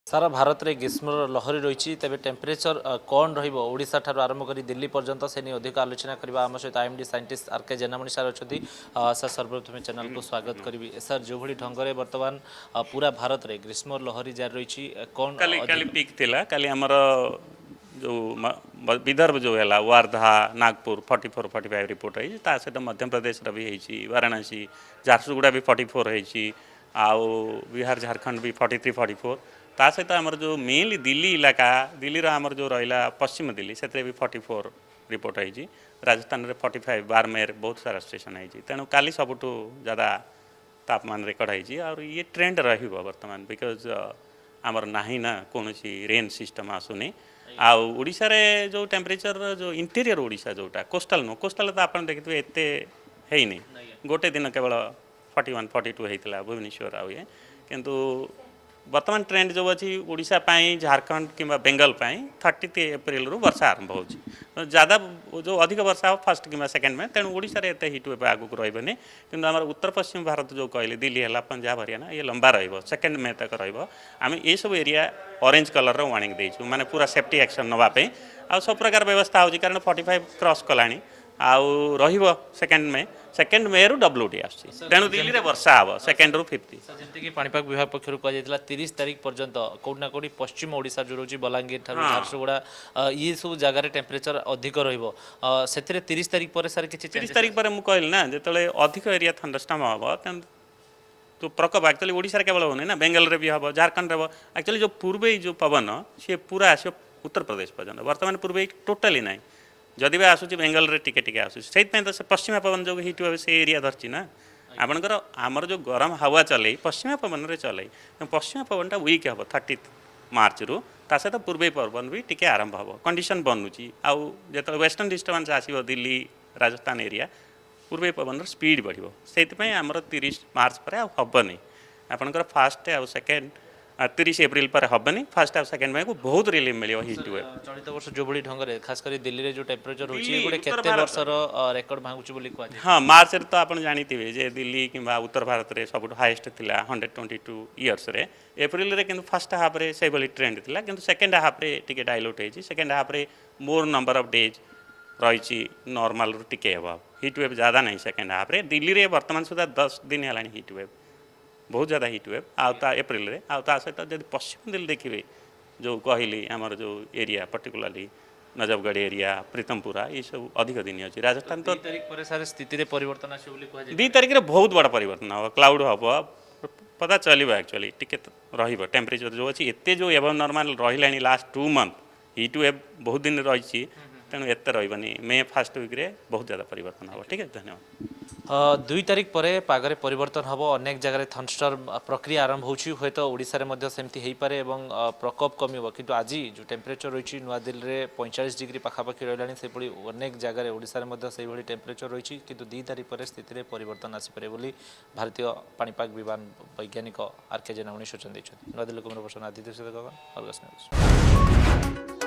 सारा भारत में ग्रीष्म लहरी रही तेज टेम्परेचर कौन रोशा ठार आरंभ कर दिल्ली पर्यंत से नहीं अधिक आलोचना करवा आम सहित आईएमडी साइंटिस्ट आरके जेनामणि सार अच्छा सर सर्वप्रथम चैनल को स्वागत करी सर जो भाई ढंग से बर्तमान पूरा भारत में ग्रीष्म लहरी जारी रही कौन काली पीक थिला काली हमर जो विदर्भ जो है वार्धा नागपुर 44-45 रिपोर्ट है सहित मध्य प्रदेश भी है वाराणसी झारसुगुड़ा भी 44 है आउ बिहार झारखंड भी 43-44 ता सहित आमर जो मेनली दिल्ली इलाका दिल्ली आमर जो रहा पश्चिम दिल्ली से भी 44 रिपोर्ट है राजस्थान में 45 बारमेर बहुत सारा स्टेशन है तेणु काली सबुठ ज़्यादा तापमान रेकर्ड है और ये ट्रेंड बर्तमान बिकज आमर नाही ना कौन रेन सिस्टम आसुनी आशा जो टेम्परेचर जो इंटीरियर ओडिशा जोटा कोस्टाल नो कोस्टाल तो आप देखिए एत है नहीं गोटे दिन केवल 41-42 होता भुवनेश्वर आए किंतु वर्तमान ट्रेंड जो अच्छी ओडिशा पाई झारखंड किंवा बेंगल पाई 30 एप्रिल रु वर्षा आरंभ हो ज़्यादा जो अधिक वर्षा हो फर्स्ट कि सेकेंड में तेणु ओडिशा रे एत हिट वेव आगक रही कि आम उत्तर पश्चिम भारत जो कहले दिल्ली है पंजाब हरियाणा ये लंबा रकेंड मे तक रही ये सब एरिया ऑरेंज कलर वार्निंग देचु माने पूरा सेफ्टी एक्शन नवाई आ सब प्रकार व्यवस्था हो कारण 45 क्रॉस कलानी आउ सेकेंड मे रु डब्ल्यूटी आसु दिल्ली में वर्षा हम सेकेंड रु 50 जमीक पाणीपाग विभाग पक्षर कहुला 30 तारीख पर्यंत कौटना कौटी पश्चिम ओडिशा जो रोचे बलांगीर झारसुगुड़ा ये सब जगार टेम्परेचर अधिक से 30 तारीख पर सर किसी 30 तारीख पर मुझे कहली ना जो अधिक एरिया थंडरस्टॉर्म हम तो प्रकोप एक्चुअली ओडिशा केवल होने ना बेंगल रे भी हम झारखंड रे एक्चुअली जो पूर्वे जो पवन सी पूरा आस उत्तर प्रदेश पर्यंत वर्तमान पूर्वे टोटाली ना जदि भी आसूँ बेंगल रे टिके टिके आसूँ से पश्चिमा पवन जो हिट हुआ से एरिया धरची ना आपणकर आमर जो गरम हवा चले पश्चिमा पवन रे चले पश्चिमा पवनटा वीक हम 30 मार्च रु ता सहित पूर्वे पवन भी टिके आरंभ हम कंडीशन बनूची आउ जो वेस्टर्न डिस्टर्बांस आसो दिल्ली राजस्थान एरिया पूर्वे पवन स्पीड बढ़ो से आमर 30 मार्च पर हेनी आपणकर फास्ट आउ सेकेंड 30 एप्रिल पर हेनी फास्ट आउ सेकेंड में बहुत रिलीफ मिले हिट हुए चलित वर्ष जो भाई ढंग से खास कर दिल्ली में जो टेम्परेचर होते वर्षर रेकर्ड भांगुची हाँ मार्च तो आप जानते जे दिल्ली कि उत्तर भारत में सब हाएस्ट था 122 इयर्स रे एप्रिल रे किंतु फर्स्ट हाफ रे से ट्रेंड था किंतु सेकेंड हाफ रे टिके डाइल्यूट होती सेकेंड हाफ रे मोर नंबर ऑफ डेज रही नॉर्मल रू टिके हिट वेव ज़्यादा नहीं सेकेंड हाफ रे दिल्ली रे वर्तमान सुधा 10 दिन है हिट वेव बहुत ज़्यादा हिट वेव आता एप्रिल रे आता सहित जब पश्चिम दिल्ली देखिए जो कहली आमर जो area particularly Najafgarh area Pitampura ये सब अधिक दिन अच्छी राजस्थान तो 2 तारीख पर सारे स्थिति परिवर्तन आस 2 तारीख रे बहुत बड़ा परिवर्तन हम क्लाउड हम पता चलो एक्चुअली टिके टेम्परेचर जो अच्छी एत जो एवं नॉर्मल रही लास्ट 2 मंथ हिट वेव बहुत दिन रही तेणु एत रही मे फर्स्ट वीक रे बहुत ज़्यादा परिवर्तन हम ठीक है धन्यवाद 2 तारीख पर पागरे परिवर्तन हम अनेक जगह थंडस्टॉर्म प्रक्रिया आरंभ हो तो ओडिशा रे मध्य सेमती हो पारे एवं प्रकोप कमिब किंतु आज जो टेम्परेचर रही नुआ दिल्ली में 45 डिग्री पाखापाखि रही से अनेक जगह ओडिशा रे मध्य से टेम्परेचर रही किंतु 2 तारीख पर स्थिति में परिवर्तन आसपे बोली भारतीय पाणीपाग विभाग वैज्ञानिक आरके जेनामणि सूचना नुआ दिल्ली कुमार प्रसन्न आदित्य सहित अर्गस न्यूज।